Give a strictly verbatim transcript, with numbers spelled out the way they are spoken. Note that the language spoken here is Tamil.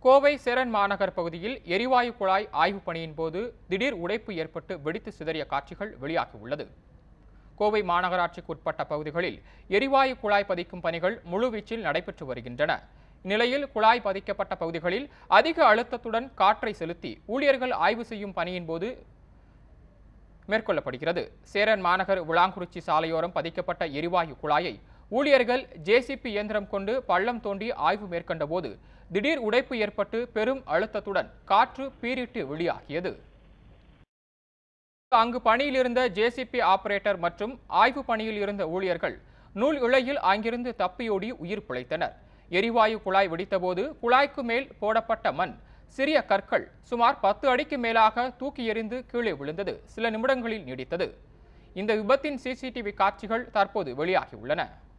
கோவை சேரன் மாநகர் பகுதியில் எரிவாயு குழாய் ஆய்வுப் பணியின் போது திடீர் உடைப்பு ஏற்பட்டு வெடித்து சிதறிய காட்சிகள் வெளியாகியுள்ளது. கோவை மாநகராட்சிக்கு உட்பட்ட பகுதிகளில் எரிவாயு குழாய் பதிக்கும் பணிகள் முழுவீச்சில் நடைபெற்று வருகின்றன. இந்நிலையில் குழாய் பதிக்கப்பட்ட பகுதிகளில் அதிக அழுத்தத்துடன் காற்றை செலுத்தி ஊழியர்கள் ஆய்வு செய்யும் பணியின் போது மேற்கொள்ளப்படுகிறது. சேரன் மாநகர் விளாங்குறிச்சி சாலையோரம் பதிக்கப்பட்ட எரிவாயு குழாயை ஊழியர்கள் ஜேசிபி இயந்திரம் கொண்டு பள்ளம் தோண்டி ஆய்வு மேற்கொண்ட போது திடீர் உடைப்பு ஏற்பட்டு பெரும் அழுத்தத்துடன் காற்று பீரிட்டு வெளியாகியது. அங்கு பணியில் இருந்த ஜேசிபி ஆபரேட்டர் மற்றும் ஆய்வு பணியில் இருந்த ஊழியர்கள் நூல் இழையில் அங்கிருந்து தப்பியோடி உயிர் பிழைத்தனர். எரிவாயு குழாய் வெடித்தபோது குழாய்க்கு மேல் போடப்பட்ட மண், சிறிய கற்கள் சுமார் பத்து அடிக்கு மேலாக தூக்கி எறிந்து கீழே விழுந்தது சில நிமிடங்களில் நீடித்தது. இந்த விபத்தின் சிசிடிவி காட்சிகள் தற்போது வெளியாகியுள்ளன.